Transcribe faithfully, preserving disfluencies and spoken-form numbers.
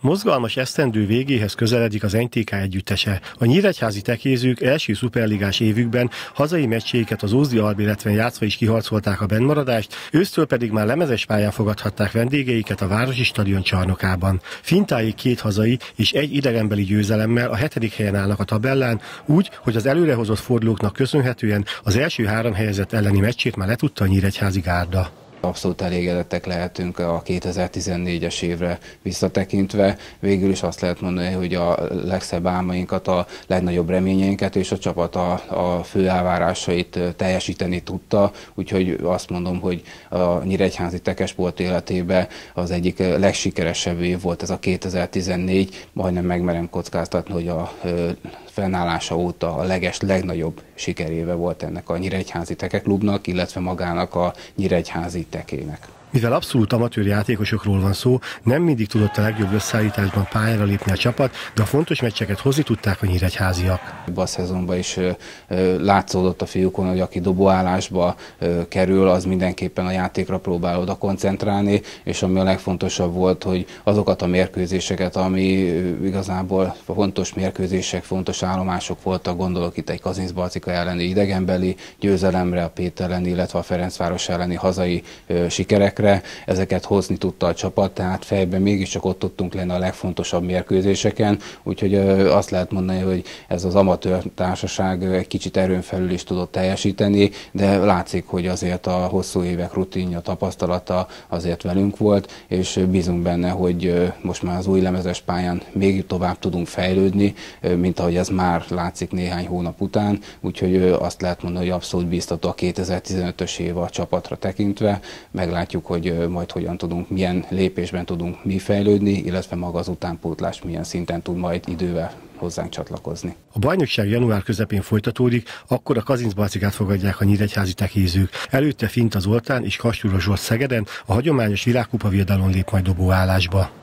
Mozgalmas esztendő végéhez közeledik az en té ká együttese. A nyíregyházi tekézők első szuperligás évükben hazai meccseiket az Ózdi Albéletben játszva is kiharcolták a bennmaradást, ősztől pedig már lemezes pályán fogadhatták vendégeiket a Városi Stadion csarnokában. Fintáig két hazai és egy idegenbeli győzelemmel a hetedik helyen állnak a tabellán, úgy, hogy az előrehozott fordulóknak köszönhetően az első három helyezett elleni meccsét már letudta a nyíregyházi gárda. Abszolút elégedettek lehetünk a kétezer-tizennégyes évre visszatekintve. Végül is azt lehet mondani, hogy a legszebb álmainkat, a legnagyobb reményeinket és a csapat a, a fő elvárásait teljesíteni tudta. Úgyhogy azt mondom, hogy a nyíregyházi tekesport életében az egyik legsikeresebb év volt ez a kétezer-tizennégy. Majdnem megmerem kockáztatni, hogy a fennállása óta a leges, legnagyobb sikeréve volt ennek a nyíregyházi tekeklubnak, illetve magának a nyíregyházi tekének. Mivel abszolút amatőr játékosokról van szó, nem mindig tudott a legjobb összeállításban pályára lépni a csapat, de a fontos meccseket hozni tudták a nyíregyháziak. Ebben a szezonban is látszódott a fiúkon, hogy aki dobóállásba kerül, az mindenképpen a játékra próbál oda koncentrálni, és ami a legfontosabb volt, hogy azokat a mérkőzéseket, ami igazából fontos mérkőzések, fontos állomások voltak, gondolok itt egy Kazincbarcika elleni idegenbeli győzelemre, a Péter elleni, illetve a Ferencváros elleni hazai sikerekre, ezeket hozni tudta a csapat, tehát fejben mégiscsak ott tudtunk lenni a legfontosabb mérkőzéseken, úgyhogy azt lehet mondani, hogy ez az amatőr társaság egy kicsit erőn felül is tudott teljesíteni, de látszik, hogy azért a hosszú évek rutinja, tapasztalata azért velünk volt, és bízunk benne, hogy most már az új lemezes pályán még tovább tudunk fejlődni, mint ahogy ez már látszik néhány hónap után, úgyhogy azt lehet mondani, hogy abszolút bíztató a kétezer-tizenötös év a csapatra tekintve, meglátjuk, hogy majd hogyan tudunk, milyen lépésben tudunk mi fejlődni, illetve maga az utánpótlás milyen szinten tud majd idővel hozzánk csatlakozni. A bajnokság január közepén folytatódik, akkor a Kazincbarcikát fogadják a nyíregyházi tekézők. Előtte Finta Zoltán és Kastúra Zsolt Szegeden a hagyományos világkupa viadalon lép majd dobóállásba.